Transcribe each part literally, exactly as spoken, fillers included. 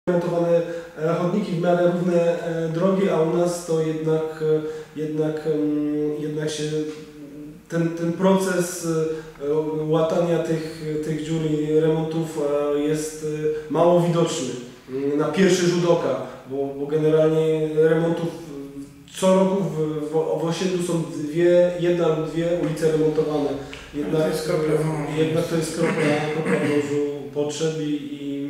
remontowane chodniki w miarę równe drogi, a u nas to jednak, jednak, jednak się ten, ten proces łatania tych, tych dziur i remontów jest mało widoczny na pierwszy rzut oka, bo, bo generalnie remontów co roku w, w, w osiedlu są dwie, jedna lub dwie ulice remontowane. Jednak to jest kropla, jednak to jest kropla, kropla w morzu potrzeb i, i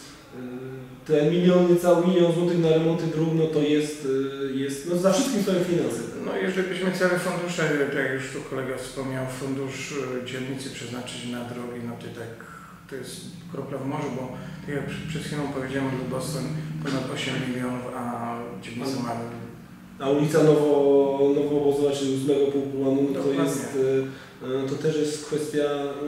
te miliony, cały milion złotych na remonty dróg, no to jest, jest no za wszystkim stoją finanse. No jeżeli byśmy całe fundusze, tak jak już tu kolega wspomniał, fundusz dzielnicy przeznaczyć na drogi, no to tak, to jest kropla w morzu, bo tak jak przed chwilą powiedziałem, że Boston ponad osiem milionów, a dzielnica ma... A ulica Nowo, Nowoobozowa, czyli ósmego półplanu, to jest, to też jest kwestia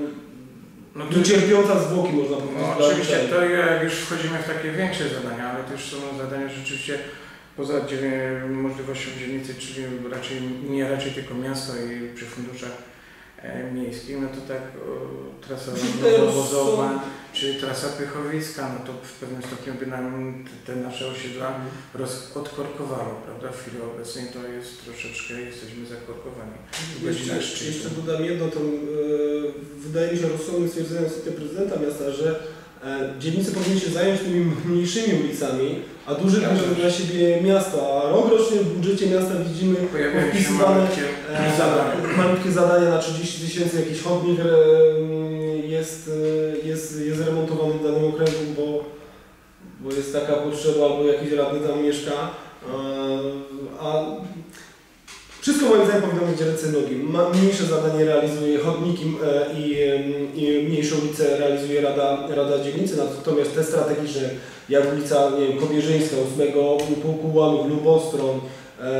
no to cierpiąca zwłoki, można powiedzieć. No, oczywiście to jak już wchodzimy w takie większe zadania, ale to już są zadania rzeczywiście poza możliwością dzielnicy, czyli raczej nie raczej tylko miasto i przy funduszach e, miejskich, no to tak o, trasa Nowowozowa czy trasa Pychowiska, no to w pewnym stopniu by nam te nasze osiedla roz, odkorkowało, prawda? W chwili obecnej to jest troszeczkę, jesteśmy zakorkowani. Jeszcze, jeszcze dodam jedno, to yy, wydaje mi się rozsądnym stwierdzeniem ostatnio prezydenta miasta, że e, dzielnice powinny się zająć tymi mniejszymi ulicami, a duże bierze na siebie miasto, a rok rocznie w budżecie miasta widzimy wpisywane e, malutkie zadania na trzydzieści tysięcy, jakiś chodnik e, jest, jest, jest remontowany w danym okręgu, bo, bo jest taka potrzeba, albo jakiś radny tam mieszka, a, a wszystko moim zdaniem powinno mieć ręce nogi. Mniejsze zadanie realizuje chodniki e, i, i mniejsze ulice realizuje Rada, Rada Dzielnicy, natomiast te strategiczne, jak ulica nie wiem, Kobierzyńska, ósmego Pułku Łanów lub Ostron, e,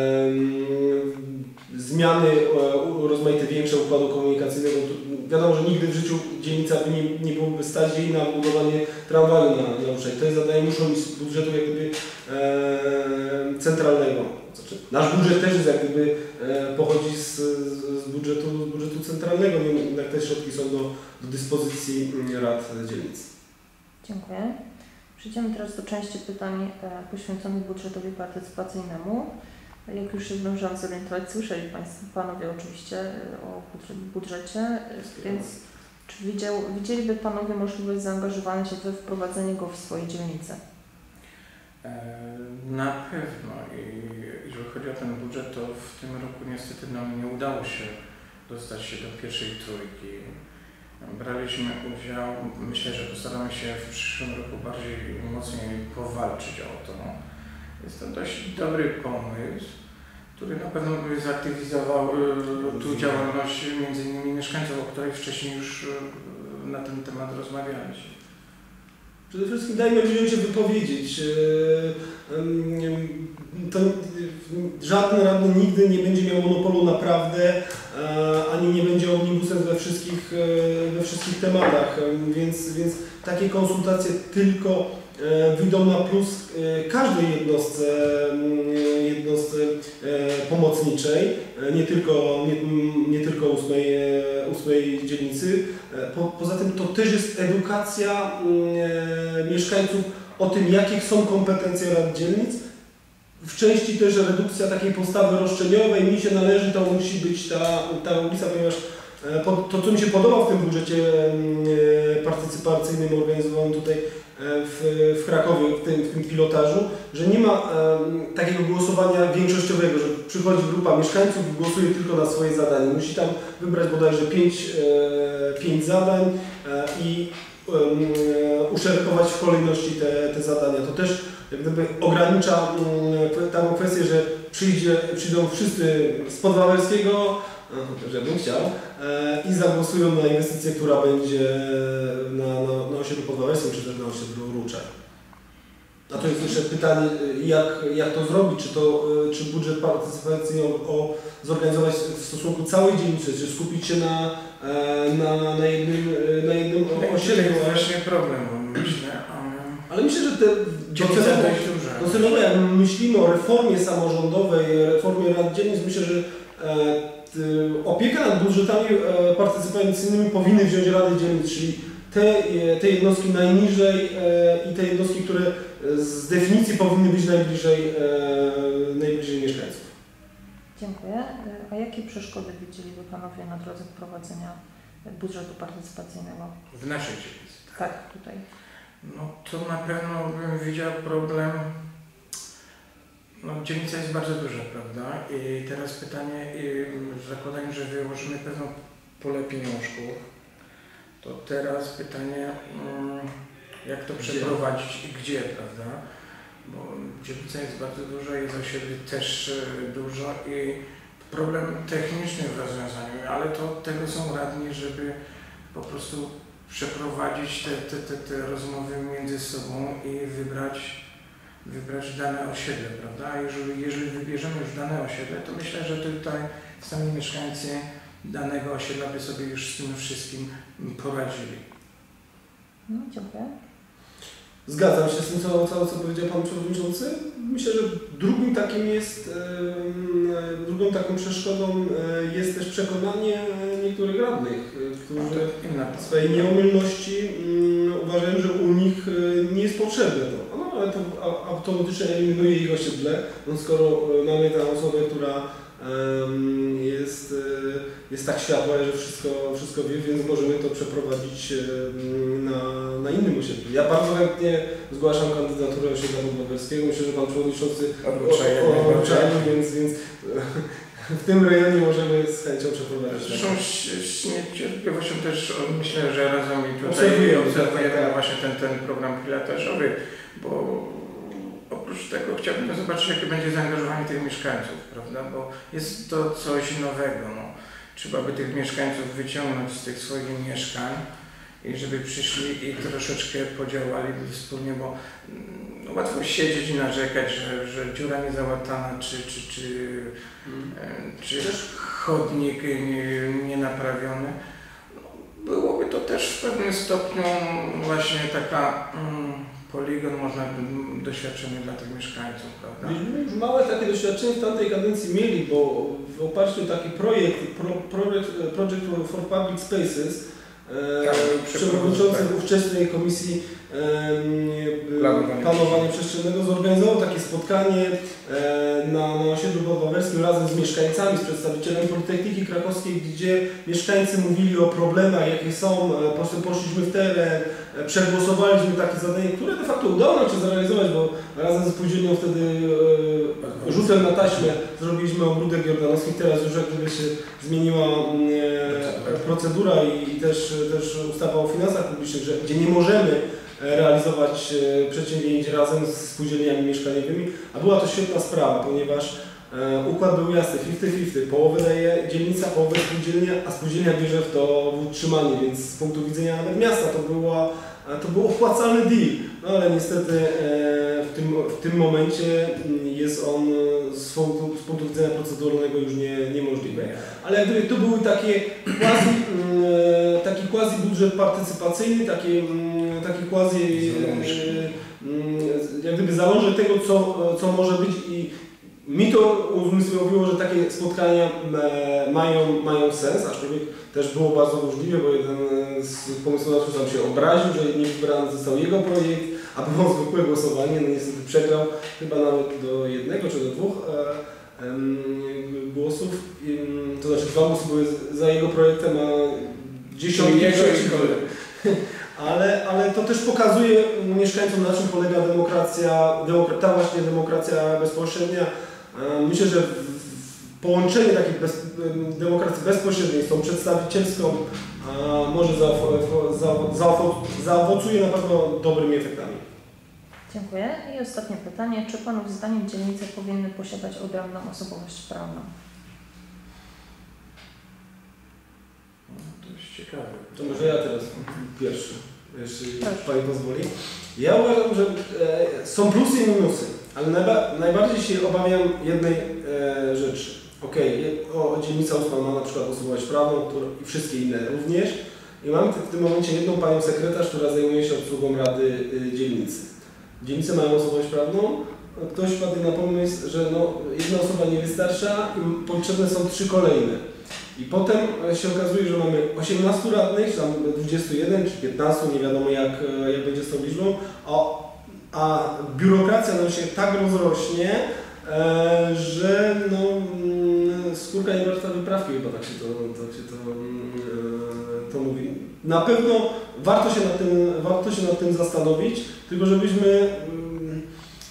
zmiany e, rozmaite większe układu komunikacyjnego. Wiadomo, że nigdy w życiu dzielnica by nie, nie byłoby stać jej na budowanie tramwaju na, na uszach. To jest zadanie muszą mieć z budżetu jak gdyby e, centralnego. Znaczy, nasz budżet też jest jak gdyby e, pochodzi z, z, budżetu, z budżetu centralnego, jednak te środki są do, do dyspozycji rad dzielnic. Dziękuję. Przejdziemy teraz do części pytań e, poświęconych budżetowi partycypacyjnemu. Jak już się zdążyłam zorientować, słyszeli Państwo, Panowie oczywiście o budżecie, więc czy widział, widzieliby Panowie możliwość zaangażowania się we wprowadzenie go w swojej dzielnicy? Na pewno i jeżeli chodzi o ten budżet, to w tym roku niestety nam nie udało się dostać się do pierwszej trójki. Braliśmy udział, myślę, że postaramy się w przyszłym roku bardziej mocniej powalczyć o to. Jest to dość dobry pomysł, który na pewno by zaktywizował tu działalność między innymi mieszkańców, o której wcześniej już na ten temat rozmawialiśmy. Przede wszystkim dajmy ludziom się wypowiedzieć. To żaden radny nigdy nie będzie miał monopolu na prawdę, ani nie będzie omnibusem we wszystkich, we wszystkich tematach, więc, więc takie konsultacje tylko wyjdą na plus każdej jednostce, jednostce pomocniczej, nie tylko, nie, nie tylko ósmej, ósmej dzielnicy. Po, poza tym to też jest edukacja mieszkańców o tym, jakie są kompetencje rad dzielnic. W części też redukcja takiej postawy roszczeniowej, mi się należy, to musi być ta, ta ulica, ponieważ to, co mi się podoba w tym budżecie partycypacyjnym organizowanym tutaj w, w Krakowie, w tym, w tym pilotażu, że nie ma e, takiego głosowania większościowego, że przychodzi grupa mieszkańców i głosuje tylko na swoje zadanie. Musi tam wybrać bodajże pięć, e, pięć zadań e, i e, uszeregować w kolejności te, te zadania. To też jak gdyby ogranicza e, taką kwestię, że przyjdzie, przyjdą wszyscy z Podwawelskiego, chociaż ja bym chciał, e, i zagłosują na inwestycję, która będzie na, na, na osiedlu Podwawelskim, czy też na osiedlu Ruczaj. A to jest jeszcze pytanie, jak, jak to zrobić, czy, to, czy budżet partycypacyjny o, o, zorganizować w stosunku całej dzielnicy, czy skupić się na, na, na jednym, na jednym osiedlu. To jest właśnie problem, myślę. Ale myślę, że te docelowo, docelowo jak myślimy o reformie samorządowej, reformie rad dzielnic, myślę, że e, opiekę nad budżetami partycypacyjnymi powinny wziąć rady dzielnic, czyli te, te jednostki najniżej i te jednostki, które z definicji powinny być najbliżej, e, najbliżej mieszkańców. Dziękuję. A jakie przeszkody widzieliby Panowie na drodze wprowadzenia budżetu partycypacyjnego? W naszej dzielnicy. Tak, tutaj. No to na pewno bym widział problem. No, dzielnica jest bardzo duża, prawda? I teraz pytanie, i zakładając, że wyłożymy pewną pulę pieniążków, to teraz pytanie, jak to przeprowadzić i gdzie, prawda? Bo dzielnica jest bardzo duża, jest osiedli też dużo i problem techniczny w rozwiązaniu, ale to tego są radni, żeby po prostu przeprowadzić te, te, te, te rozmowy między sobą i wybrać wybrać dane osiedle, prawda? A jeżeli, jeżeli wybierzemy już dane osiedle, to myślę, że tutaj sami mieszkańcy danego osiedla by sobie już z tym wszystkim poradzili. No, dziękuję. Zgadzam się z tym, co, co, co powiedział Pan Przewodniczący. Myślę, że drugim takim jest, e, drugą taką przeszkodą e, jest też przekonanie niektórych radnych, którzy w swojej nieomylności m, uważają, że u nich e, nie jest potrzebne to. No, ale to automatycznie eliminuje ich osiedle, no, skoro mamy tę osobę, która e, jest, e, jest tak światła, że wszystko, wszystko wie, więc możemy to przeprowadzić e, na, na innym osiedlu. Ja bardzo chętnie zgłaszam kandydaturę osiedla Wągrowskiego. Myślę, że Pan Przewodniczący obczaił, więc, więc w tym rejonie możemy z chęcią przeprowadzić. Zresztą z niecierpliwością też myślę, że razem i tutaj obserwujemy, obserwujemy tak, tak. właśnie ten, ten program pilotażowy, bo oprócz tego chciałbym zobaczyć, jakie będzie zaangażowanie tych mieszkańców, prawda? Bo jest to coś nowego. No. Trzeba by tych mieszkańców wyciągnąć z tych swoich mieszkań i żeby przyszli i troszeczkę podziałali wspólnie, bo no, łatwo siedzieć i narzekać, że, że dziura niezałatana, czy, czy, czy, hmm. czy chodnik nie, nie naprawiony. No, byłoby to też w pewnym stopniu właśnie taka mm, poligon, można by doświadczenie dla tych mieszkańców, prawda? Myśmy już małe takie doświadczenie w tamtej kadencji mieli, bo w oparciu o taki projekt, pro, project, project for Public Spaces, Tak, przewodniczący tak. ówczesnej Komisji e, Planowania Przestrzennego zorganizował takie spotkanie e, na, na osiedlu podwawerskim razem z mieszkańcami, z przedstawicielami Politechniki Krakowskiej, gdzie mieszkańcy mówili o problemach, jakie są, e, poszliśmy w teren, e, przegłosowaliśmy takie zadanie, które de facto udało nam się zrealizować, bo razem z spółdzielnią wtedy e, rzutem na taśmę zrobiliśmy ogródek jordanowski. Teraz już jak gdyby się zmieniła e, procedura i, i też, też ustawa o finansach publicznych, że, gdzie nie możemy realizować przedsięwzięć razem z spółdzielniami mieszkaniowymi, a była to świetna sprawa, ponieważ e, układ był jasny, pięćdziesiąt pięćdziesiąt, połowę daje dzielnica, połowę spółdzielnia, a spółdzielnia bierze w to w utrzymanie, więc z punktu widzenia nawet miasta to była to był opłacalny deal, no ale niestety e, w, tym, w tym momencie jest on z punktu, z punktu widzenia proceduralnego już nie, niemożliwy. Ale jak gdyby to były takie quasi, e, taki quasi budżet partycypacyjny, taki, taki quasi e, jak gdyby zalążek tego, co, co może być i mi to uzmysłowiło, że takie spotkania e, mają, mają sens, aczkolwiek też było bardzo możliwe, bo jeden z pomysłodawców tam się obraził, że nie wybrany został jego projekt, a było zwykłe głosowanie, no niestety przegrał chyba nawet do jednego czy do dwóch e, e, głosów, I, to znaczy dwa głosy były za jego projektem, a dziesiątki przeciwko. Ale, ale to też pokazuje mieszkańcom, na czym polega demokracja, demokra ta właśnie demokracja bezpośrednia. Myślę, że połączenie takiej bez, demokracji bezpośredniej z tą przedstawicielską może zaowocuje na pewno dobrymi efektami. Dziękuję. I ostatnie pytanie. Czy Panów zdaniem dzielnice powinny posiadać odrębną osobowość prawną? To jest ciekawe. To może ja teraz pierwszy, jeśli Pani pozwoli. Ja uważam, że e, są plusy i minusy, ale najba, najbardziej się obawiam jednej e, rzeczy. Okej, okay, dzielnica ósma ma na przykład osobowość prawną która, i wszystkie inne również. I mamy w tym momencie jedną panią sekretarz, która zajmuje się obsługą Rady y, Dzielnicy. Dzielnice mają osobowość prawną. Ktoś wpadł na pomysł, że no, jedna osoba nie wystarcza i potrzebne są trzy kolejne. I potem się okazuje, że mamy osiemnastu radnych, czy tam dwudziestu jeden, czy piętnastu, nie wiadomo jak, jak będzie z tą liczbą, a a biurokracja nam się tak rozrośnie, e, że no, mm, skórka nie warta wyprawki, chyba tak się to, tak się to, e, to mówi. Na pewno warto się nad tym, warto się nad tym zastanowić, tylko żebyśmy mm,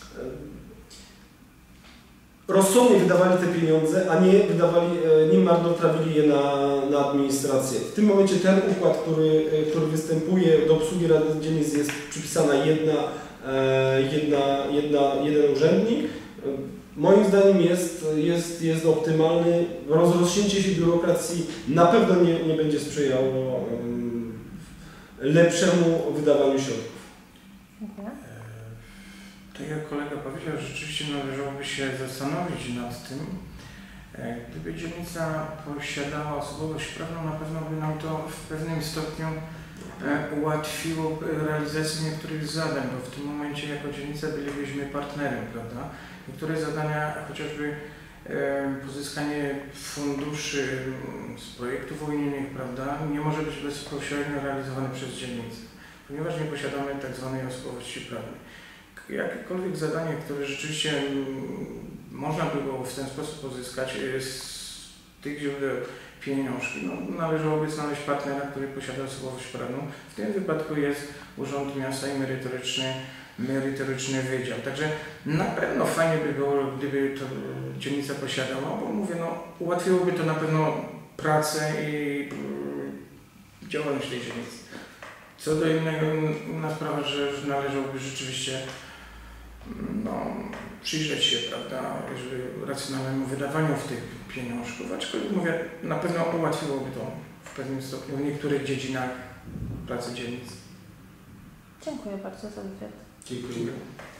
rozsądnie wydawali te pieniądze, a nie wydawali, nie marnotrawili je na, na administrację. W tym momencie ten układ, który, który występuje do obsługi Rady Dzielnic, jest przypisana jedna, jedna, jedna, jeden urzędnik. Moim zdaniem jest, jest, jest optymalny. Rozrośnięcie się biurokracji na pewno nie, nie będzie sprzyjało lepszemu wydawaniu środków. Dziękuję. Tak jak kolega powiedział, rzeczywiście należałoby się zastanowić nad tym. Gdyby dzielnica posiadała osobowość prawną, na pewno by nam to w pewnym stopniu ułatwiło realizację niektórych zadań, bo w tym momencie jako dzielnica bylibyśmy partnerem, prawda? Niektóre zadania, chociażby pozyskanie funduszy z projektów unijnych, prawda, nie może być bezpośrednio realizowane przez dzielnicę, ponieważ nie posiadamy tak zwanej osobowości prawnej. Jakiekolwiek zadanie, które rzeczywiście można by było w ten sposób pozyskać z tych źródeł pieniążki, no, należałoby znaleźć partnera, który posiada osobowość prawną. W tym wypadku jest Urząd Miasta i merytoryczny, merytoryczny wydział. Także na pewno fajnie by było, gdyby to dzielnica posiadała, bo mówię, no, ułatwiłoby to na pewno pracę i działalność tej dzielnicy. Co do innego, inna sprawa, że należałoby rzeczywiście no, przyjrzeć się, prawda, żeby racjonalnemu wydawaniu w tych pieniążków, aczkolwiek mówię, na pewno ułatwiłoby to w pewnym stopniu w niektórych dziedzinach pracy dzielnicy. Dziękuję bardzo za wywiad. Dziękuję.